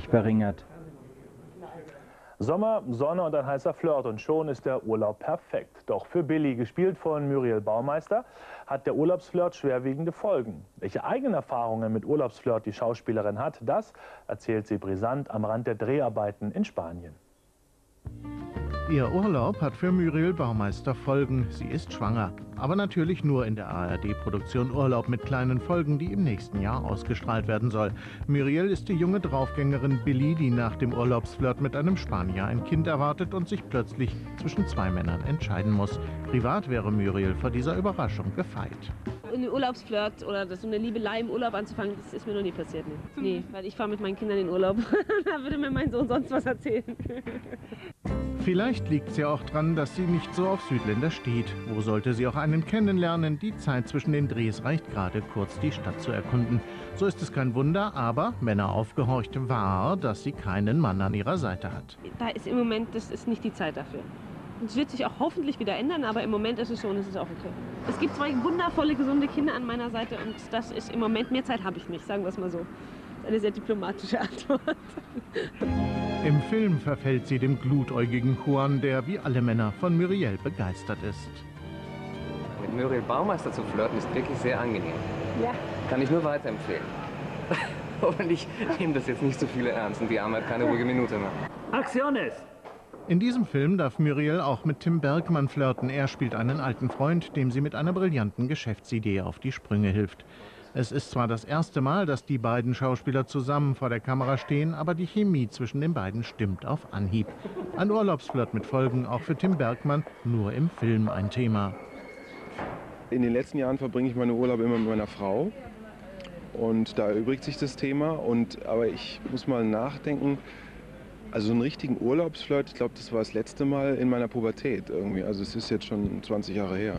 sich verringert. Sommer, Sonne und ein heißer Flirt und schon ist der Urlaub perfekt. Doch für Billy, gespielt von Muriel Baumeister, hat der Urlaubsflirt schwerwiegende Folgen. Welche eigenen Erfahrungen mit Urlaubsflirt die Schauspielerin hat, das erzählt sie brisant am Rand der Dreharbeiten in Spanien. Ihr Urlaub hat für Muriel Baumeister Folgen. Sie ist schwanger. Aber natürlich nur in der ARD-Produktion Urlaub mit kleinen Folgen, die im nächsten Jahr ausgestrahlt werden soll. Muriel ist die junge Draufgängerin Billy, die nach dem Urlaubsflirt mit einem Spanier ein Kind erwartet und sich plötzlich zwischen zwei Männern entscheiden muss. Privat wäre Muriel vor dieser Überraschung gefeit. Eine Urlaubsflirt oder so eine Liebelei im Urlaub anzufangen, das ist mir noch nie passiert. Nee, weil ich fahre mit meinen Kindern in den Urlaub. Da würde mir mein Sohn sonst was erzählen. Vielleicht liegt es ja auch dran, dass sie nicht so auf Südländer steht. Wo sollte sie auch einen kennenlernen? Die Zeit zwischen den Drehs reicht gerade kurz, die Stadt zu erkunden. So ist es kein Wunder, aber Männer aufgehorcht war, dass sie keinen Mann an ihrer Seite hat. Da ist im Moment, das ist nicht die Zeit dafür. Es wird sich auch hoffentlich wieder ändern, aber im Moment ist es so und es ist auch okay. Es gibt zwei wundervolle, gesunde Kinder an meiner Seite und das ist im Moment, mehr Zeit habe ich nicht, sagen wir es mal so. Das ist eine sehr diplomatische Antwort. Im Film verfällt sie dem glutäugigen Juan, der wie alle Männer von Muriel begeistert ist. Mit Muriel Baumeister zu flirten ist wirklich sehr angenehm. Ja. Kann ich nur weiterempfehlen. Hoffentlich nehmen das jetzt nicht so viele ernst und die Arme hat keine ruhige Minute mehr. Acciones! In diesem Film darf Muriel auch mit Tim Bergmann flirten. Er spielt einen alten Freund, dem sie mit einer brillanten Geschäftsidee auf die Sprünge hilft. Es ist zwar das erste Mal, dass die beiden Schauspieler zusammen vor der Kamera stehen, aber die Chemie zwischen den beiden stimmt auf Anhieb. Ein Urlaubsflirt mit Folgen, auch für Tim Bergmann, nur im Film ein Thema. In den letzten Jahren verbringe ich meine Urlaube immer mit meiner Frau und da erübrigt sich das Thema. Aber ich muss mal nachdenken, also so einen richtigen Urlaubsflirt, ich glaube, das war das letzte Mal in meiner Pubertät irgendwie. Also es ist jetzt schon 20 Jahre her.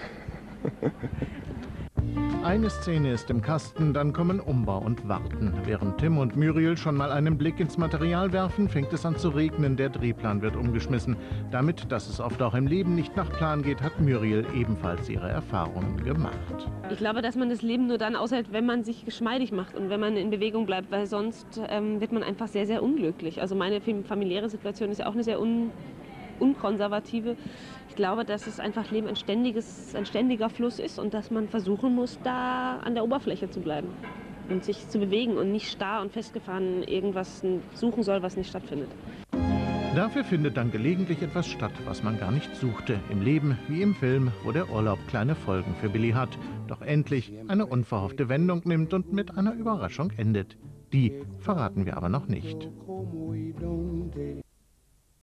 Eine Szene ist im Kasten, dann kommen Umbau und Warten. Während Tim und Muriel schon mal einen Blick ins Material werfen, fängt es an zu regnen, der Drehplan wird umgeschmissen. Damit, dass es oft auch im Leben nicht nach Plan geht, hat Muriel ebenfalls ihre Erfahrungen gemacht. Ich glaube, dass man das Leben nur dann aushält, wenn man sich geschmeidig macht und wenn man in Bewegung bleibt, weil sonst wird man einfach sehr, sehr unglücklich. Also meine familiäre Situation ist ja auch eine sehr unkonservative. Ich glaube, dass es einfach Leben ein ständiger Fluss ist und dass man versuchen muss, da an der Oberfläche zu bleiben und sich zu bewegen und nicht starr und festgefahren irgendwas suchen soll, was nicht stattfindet. Dafür findet dann gelegentlich etwas statt, was man gar nicht suchte. Im Leben wie im Film, wo der Urlaub kleine Folgen für Billy hat. Doch endlich eine unverhoffte Wendung nimmt und mit einer Überraschung endet. Die verraten wir aber noch nicht.